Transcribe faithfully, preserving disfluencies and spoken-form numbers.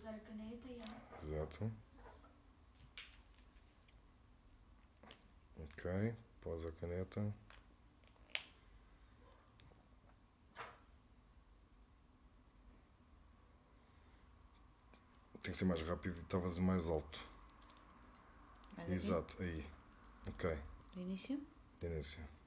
usar a caneta e a... Exato. Ok, pós a caneta. Tem que ser mais rápido e estavas mais alto. Mais Exato, aí. Ok. Do início? Início.